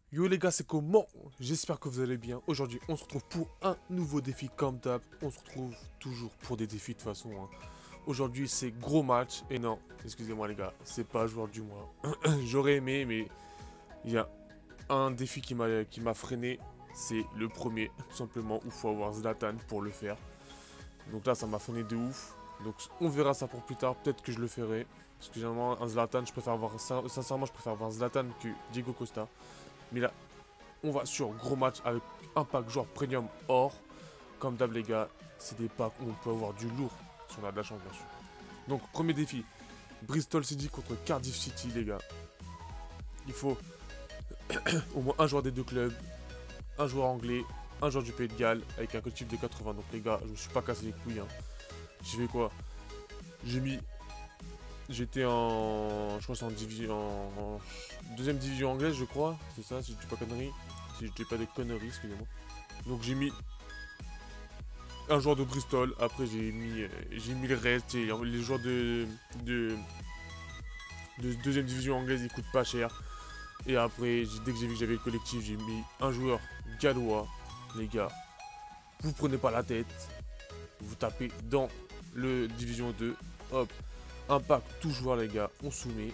Yo les gars, c'est comment? J'espère que vous allez bien. Aujourd'hui, on se retrouve pour un nouveau défi comme d'hab. On se retrouve toujours pour des défis de toute façon, hein. Aujourd'hui, c'est gros match. Et non, excusez-moi les gars, c'est pas joueur du mois. J'aurais aimé, mais il y a un défi qui m'a freiné. C'est le premier, tout simplement, où il faut avoir Zlatan pour le faire. Donc là, ça m'a freiné de ouf. Donc on verra ça pour plus tard. Peut-être que je le ferai. Parce que généralement, un Zlatan, je préfère avoir, sincèrement, je préfère avoir Zlatan que Diego Costa. Mais là, on va sur gros match avec un pack joueur premium or. Comme d'hab les gars, c'est des packs où on peut avoir du lourd si on a de la chance bien sûr. Donc premier défi, Bristol City contre Cardiff City les gars. Il faut au moins un joueur des deux clubs, un joueur anglais, un joueur du Pays de Galles avec un collectif de 80. Donc les gars, je me suis pas cassé les couilles, hein. J'ai fait quoi? J'ai mis... J'étais en... Je crois que c'est en division... En deuxième division anglaise je crois. C'est ça si je dis pas conneries. Si je dis pas des conneries, excusez-moi. Donc j'ai mis un joueur de Bristol. Après, j'ai mis le reste. Et les joueurs de deuxième division anglaise, ils coûtent pas cher. Et après, dès que j'ai vu que j'avais le collectif, j'ai mis un joueur gallois. Les gars, vous prenez pas la tête. Vous tapez dans le division 2. Hop, un pack tout joueur, les gars. On soumet.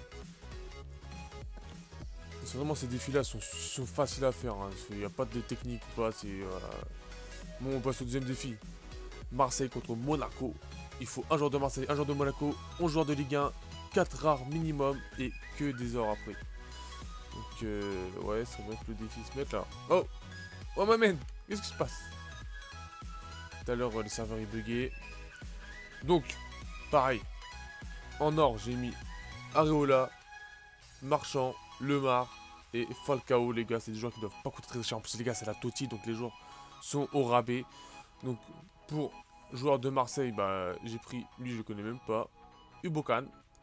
C'est vraiment ces défis-là sont faciles à faire. Il n'y a pas de technique ou pas. Bon, on passe au deuxième défi. Marseille contre Monaco. Il faut un joueur de Marseille, un joueur de Monaco, 11 joueurs de Ligue 1, 4 rares minimum et que des ors après. Donc ouais, ça va être le défi se mettre là. Oh, oh ma man, qu'est-ce qui se passe? Tout à l'heure le serveur est bugué. Donc, pareil, en or j'ai mis Areola, Marchand, Lemar et Falcao les gars. C'est des joueurs qui doivent pas coûter très cher. En plus les gars c'est la Totti donc les joueurs sont au rabais. Donc pour joueur de Marseille, bah j'ai pris, lui je le connais même pas, Ubokan.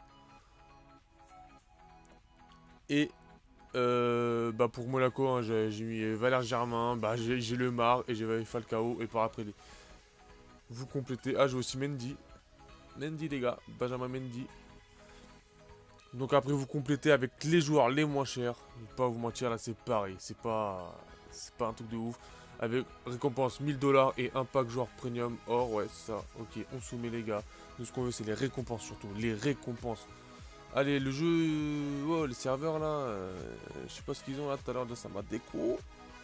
Et bah pour Monaco, hein, j'ai mis Valère Germain, bah j'ai le Mar et j'ai Falcao. Et par après, vous complétez. Ah, j'ai aussi Mendy. Mendy les gars, Benjamin Mendy. Donc après vous complétez avec les joueurs les moins chers. Je vais pas vous mentir là c'est pareil, c'est pas un truc de ouf. Avec récompense 1000 $ et un pack joueur premium or, ouais ça, ok, on soumet les gars. Nous ce qu'on veut c'est les récompenses surtout, les récompenses. Allez le jeu, oh, les serveurs là, je sais pas ce qu'ils ont là tout à l'heure de ça m'a déco.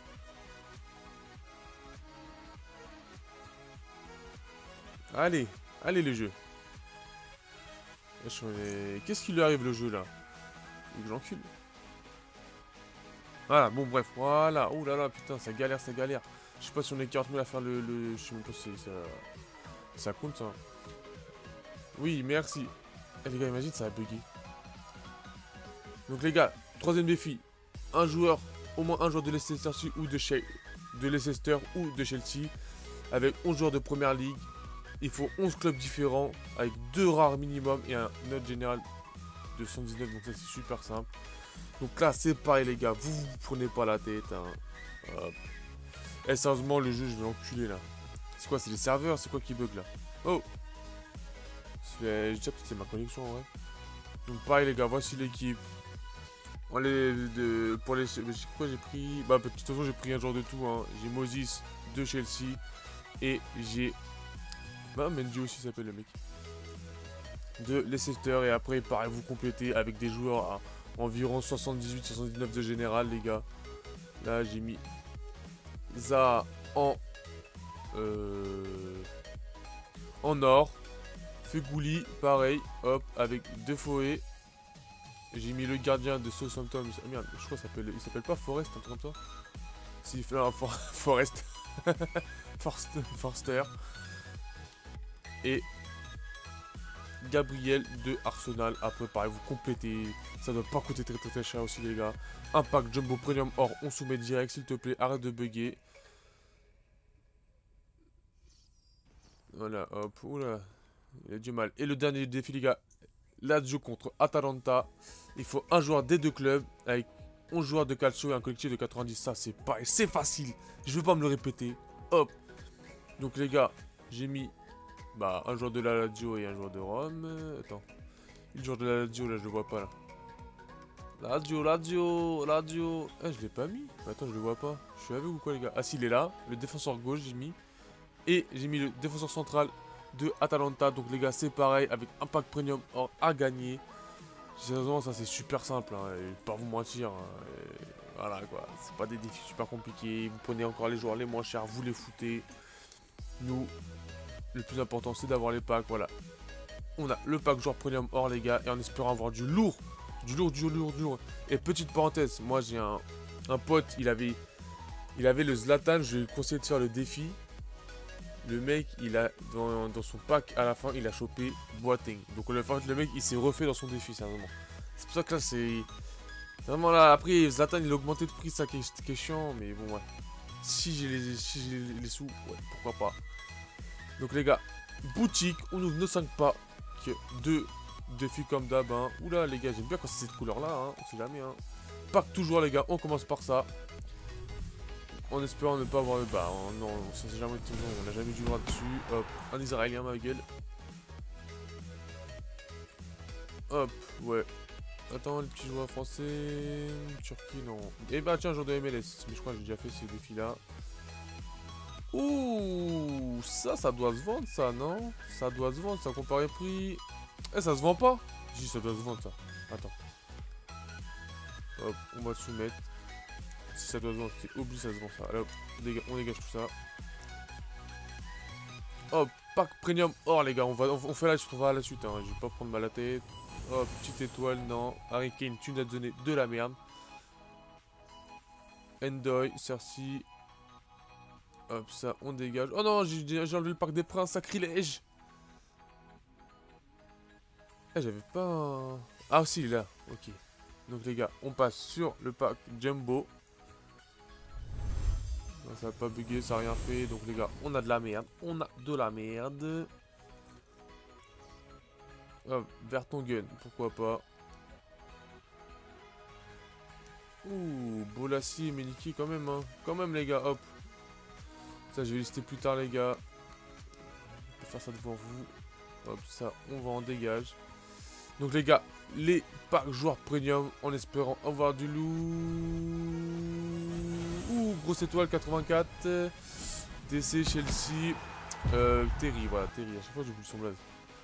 Allez, allez le jeu. Qu'est-ce qui lui arrive le jeu là? Il j'encule. Voilà, bon bref, voilà. Oh là là, putain, ça galère, ça galère. Je sais pas si on est 40 000 à faire je sais même pas si ça compte ça. Oui, merci. Eh, les gars, imagine, ça a bugué. Donc les gars, troisième défi. Un joueur, au moins un joueur de Leicester ou de Leicester ou de Chelsea. Avec 11 joueurs de première ligue. Il faut 11 clubs différents. Avec 2 rares minimum et un note général de 119. Donc ça c'est super simple. Donc là c'est pareil les gars. Vous prenez pas la tête, hein. Eh sérieusement le jeu je vais l'enculer là. C'est quoi, c'est les serveurs? C'est quoi qui bug là? Oh, je dis peut-être c'est ma connexion en vrai. Donc pareil les gars, voici l'équipe. Pour les, quoi j'ai pris? Bah de toute façon j'ai pris un joueur de tout, hein. J'ai Moses de Chelsea et j'ai... Bah Mendy aussi s'appelle le mec. De Leicester. Et après pareil vous complétez avec des joueurs à environ 78-79 de général les gars. Là j'ai mis Zaha euh, en or. Fegouli, pareil, hop, avec deux Foé. J'ai mis le gardien de Southampton. Ah merde, je crois qu'il s'appelle pas Forest, un truc comme ça. Si, Forest. Forster. Et Gabriel de Arsenal. Après, pareil, vous complétez. Ça doit pas coûter très cher aussi, les gars. Un pack Jumbo Premium or, on soumet direct, s'il te plaît. Arrête de bugger. Voilà, hop, oula. Il a du mal. Et le dernier défi, les gars. Lazio contre Atalanta. Il faut un joueur des deux clubs avec 11 joueurs de calcio et un collectif de 90. Ça, c'est pareil. C'est facile. Je veux pas me le répéter. Hop. Donc, les gars, j'ai mis bah, un joueur de la Lazio et un joueur de Rome. Attends. Le joueur de la Lazio, là, je le vois pas, là. Radio. Eh, je l'ai pas mis. Attends, je le vois pas. Je suis avec ou quoi, les gars? Ah, si, il est là. Le défenseur gauche, j'ai mis. Et j'ai mis le défenseur central de Atalanta. Donc, les gars, c'est pareil. Avec un pack premium or à gagner. Sérieusement, ça, c'est super simple. Hein, et pas vous mentir. Hein, voilà, quoi. C'est pas des défis super compliqués. Vous prenez encore les joueurs les moins chers. Vous les foutez. Nous, le plus important, c'est d'avoir les packs. Voilà. On a le pack joueur premium or, les gars. Et en espérant avoir du lourd. Du lourd. Et petite parenthèse, moi j'ai un pote, il avait le Zlatan, je lui ai conseillé de faire le défi. Le mec, il a dans son pack à la fin, il a chopé Boateng. Donc le mec, il s'est refait dans son défi, sérieusement. C'est pour ça que là, c'est vraiment là. Après, Zlatan, il a augmenté de prix, ça qui est chiant, mais bon, ouais. Si j'ai les sous, ouais, pourquoi pas. Donc les gars, boutique, on ouvre nos 5 packs de défi comme d'hab, hein. Oula les gars, j'aime bien quand c'est cette couleur là, hein. On sait jamais, hein. Pack toujours les gars, on commence par ça. En espérant ne pas avoir le bas, hein. Non, ça s'est jamais toujours, on n'a jamais du droit dessus. Hop, un israélien ma gueule. Hop, ouais. Attends, les petits joueurs français. Turquie, non. Eh bah tiens, jour de MLS, mais je crois que j'ai déjà fait ces défis là. Ouh, ça doit se vendre ça, non? Ça doit se vendre, ça comparé prix. Eh, ça se vend pas? Si, ça doit se vendre ça. Attends. Hop, on va soumettre. Si ça doit se vendre, c'est obligé, ça se vend ça. Alors, on dégage tout ça. Hop, pack premium or, les gars. On fait la suite, on va à la suite. Hein. Je vais pas prendre mal la tête. Hop, petite étoile, non. Harry Kane, tu nous as donné de la merde. Endoy, Cersei. Hop, ça, on dégage. Oh non, j'ai enlevé le pack des princes, sacrilège. Eh, j'avais pas un... Ah, si, il est là. Ok. Donc, les gars, on passe sur le pack Jumbo. Non, ça n'a pas bugué, ça n'a rien fait. Donc, les gars, on a de la merde. Hop, Vertonghen, pourquoi pas. Ouh, Bolassi et Meliki quand même, hein. Quand même, les gars, hop. Ça, je vais lister plus tard, les gars. Je vais faire ça devant vous. Hop, ça, on va en dégage. Donc, les gars, les packs joueurs premium en espérant avoir du loup. Ouh, grosse étoile 84. DC, Chelsea. Terry, voilà, Terry. À chaque fois, j'oublie son blaze.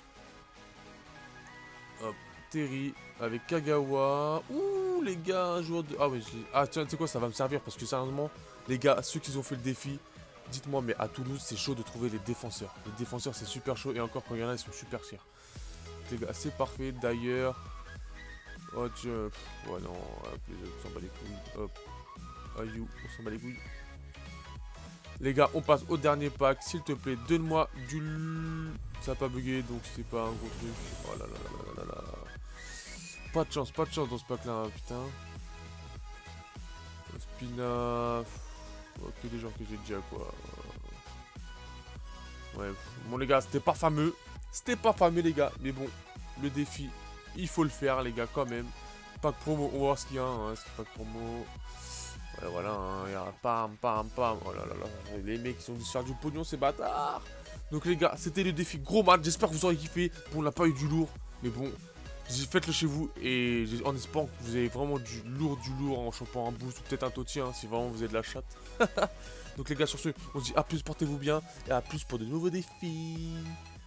Hop, Terry avec Kagawa. Ouh, les gars, un joueur de. Ah, oui, ah, tiens, tu sais quoi, ça va me servir parce que sérieusement, les gars, ceux qui ont fait le défi, dites-moi, mais à Toulouse, c'est chaud de trouver les défenseurs. Les défenseurs, c'est super chaud et encore quand il y en a, ils sont super chers. Les gars, c'est parfait. D'ailleurs, oh, tiens, ouais, non, hop, les autres, on s'en bat les couilles. Hop, Ayou, on s'en bat les couilles. Les gars, on passe au dernier pack. S'il te plaît, donne-moi du... Ça n'a pas bugué, donc c'est pas un gros truc. Oh là là là là là là. Pas de chance dans ce pack-là, hein, putain. Spina... Oh, que des gens que j'ai déjà, quoi. Ouais, bon les gars, c'était pas fameux. C'était pas fameux, les gars. Mais bon, le défi, il faut le faire, les gars, quand même. Pack promo, on va voir ce qu'il y a, hein. C'est pack promo... Ouais, voilà, hein, il y a pam. Oh là là là, les mecs ils ont dû se faire du pognon, ces bâtards. Donc les gars, c'était le défi gros match. J'espère que vous aurez kiffé. Bon, on n'a pas eu du lourd, mais bon, faites-le chez vous. Et en espérant que vous avez vraiment du lourd en chopant un boost ou peut-être un toti, hein, si vraiment vous avez de la chatte. Donc les gars, sur ce, on se dit à plus, portez-vous bien. Et à plus pour de nouveaux défis.